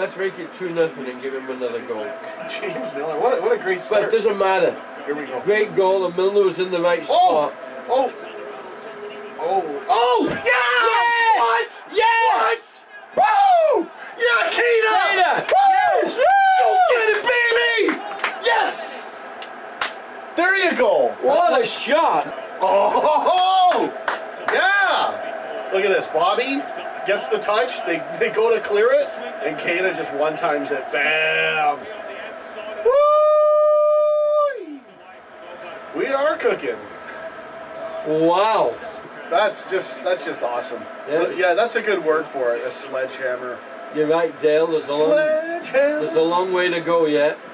let's make it 2-0 and give him another goal. James Milner, what a great start. But it doesn't matter. Here we go. Great goal, and Milner was in the right spot. Oh! Yeah! What? Yes! What? Woo! Yeah, Keita! Yes! Go get it, baby! Yes! There you go. What a shot! Oh! Yeah! Look at this. Bobby gets the touch. They go to clear it, and Keita just one-times it. Bam! Woo! We are cooking. Wow. That's just awesome. Yeah, that's a good word for it. A sledgehammer. You're right, Dale. There's a long way to go yet.